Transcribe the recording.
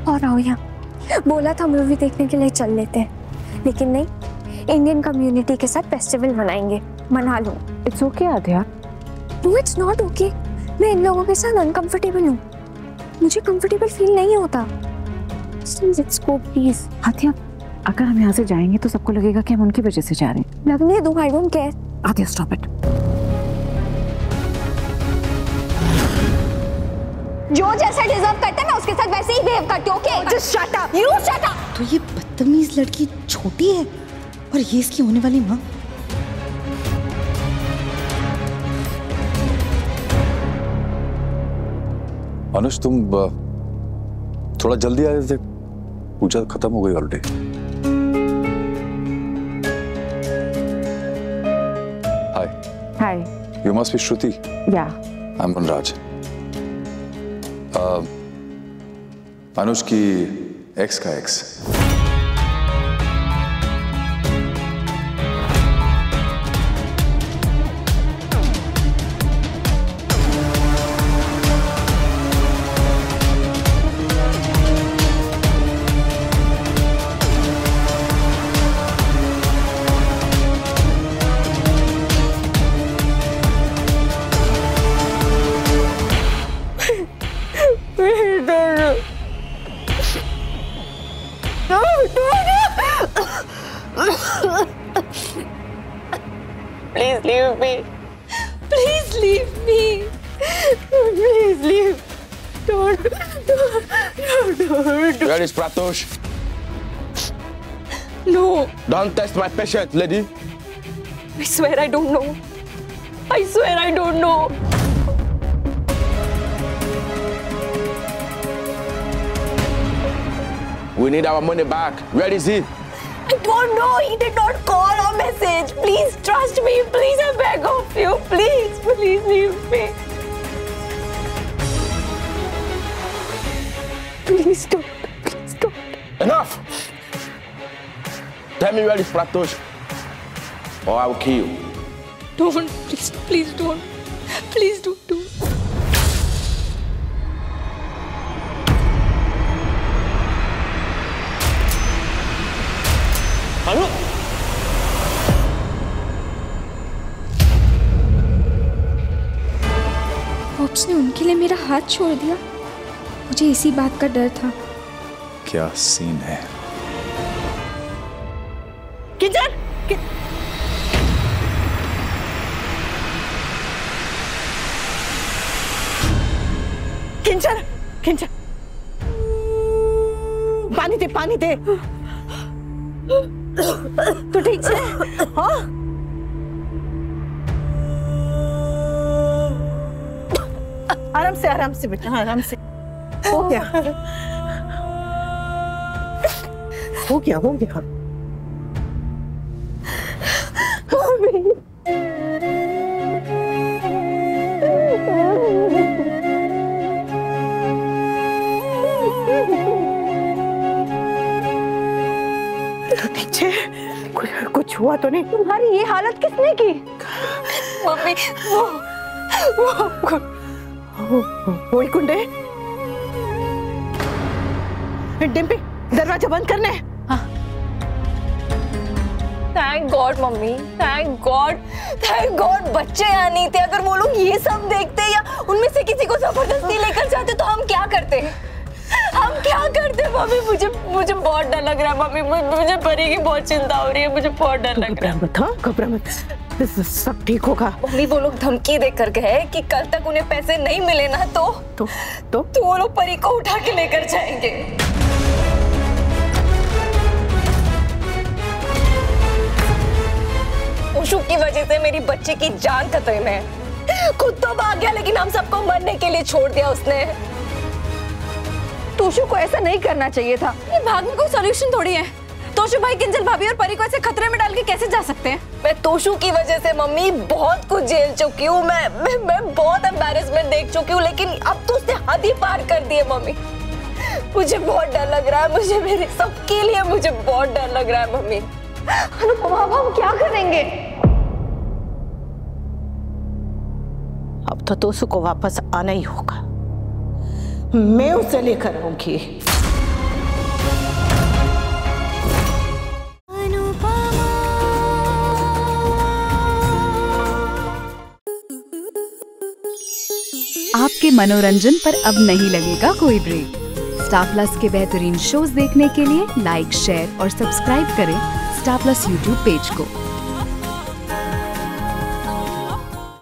और आओ यहाँ। बोला था मूवी देखने के लिए चल लेते हैं, लेकिन नहीं, इंडियन कम्युनिटी के साथ फेस्टिवल मनाएंगे। मना लो। It's okay Aadhya. No it's not okay. मैं इन लोगों के साथ अनकंफर्टेबल हूँ, मुझे कंफर्टेबल फील नहीं होता। Let's go please. आध्या, अगर हम यहाँ से जाएंगे तो सबको लगेगा कि हम उनकी वजह से जा रहे हैं। लगने दो, I don't care. Aadhya stop it. जो जैसा डिजर्व करता है मैं उसके साथ वैसे ही बिहेव करती हूं। Okay just shut up, you shut up. तो ये बदतमीज लड़की छोटी है और ये इसकी होने वाली माँ। अनुज, तुम थोड़ा जल्दी आ रहे थे, पूजा खत्म हो गई already. Hi. Hi. You must be Shruti. Yeah. I am Vanraj. Anuj की एक्स का ex. Please leave me. Please leave me. Please leave. Don't. Where is Pratosh? No. Don't test my patience, lady. I swear I don't know. I swear I don't know. We need our money back. Where is he? I don't know. He did not call or message. Please trust me. Please, I beg of you. Please, please leave me. Please don't. Please don't. Enough! Tell me where is Pratosh, or I will kill you. Don't. Please, please don't. Please don't do it. Fox ने उनके लिए मेरा हाथ छोड़ दिया। मुझे इसी बात का डर था। क्या सीन है? किचन किंचन किंचन, पानी दे, पानी दे। तो ठीक से? हाँ? आराम से बेटा, आराम से। हो गया, हो गया, हो गया। कुछ हुआ तो नहीं? तुम्हारी ये हालत किसने की? मम्मी, वो कुंडे। डिम्पी, दरवाजा बंद करने। Thank God mummy, thank God बच्चे यहाँ नहीं थे। अगर वो लोग ये सब देखते या उनमें से किसी को जबरदस्ती लेकर जाते तो हम क्या करते? मम्मी, मुझे बहुत डर लग रहा है मम्मी। मुझे परी की बहुत चिंता हो रही है, मुझे बहुत डर लग रहा है। घबरा मत, सब ठीक होगा। मम्मी, वो लोग धमकी देकर गए कि कल तक उन्हें पैसे नहीं मिले ना तो वो लोग परी को उठा के लेकर जाएंगे। उशु की वजह से मेरी बच्ची की जान खतरे में है। खुद तो भाग गया, लेकिन हम सबको मरने के लिए छोड़ दिया उसने। तोशु को ऐसा नहीं करना चाहिए था। ये भागने कोई सॉल्यूशन थोड़ी है। तोशु भाई किंजल भाभी और परी को ऐसे खतरे में डाल के कैसे जा सकते हैं? मैं तोशु की वजह से मम्मी बहुत कुछ झेल चुकी हूँ। मैं बहुत एम्बैरेसमेंट देख चुकी हूँ, लेकिन अब तो उसने हद ही पार कर दी है मम्मी। मुझे बहुत डर लग रहा है, मुझे मेरे सबके लिए मुझे बहुत डर लग रहा है मम्मी। अनुपमा, अब हम क्या करेंगे? अब तो तोशु को वापस आना ही होगा। मैं उसे लेकर आऊंगी। आपके मनोरंजन पर अब नहीं लगेगा कोई ब्रेक। स्टार प्लस के बेहतरीन शोज देखने के लिए लाइक, शेयर और सब्सक्राइब करें स्टार प्लस यूट्यूब पेज को।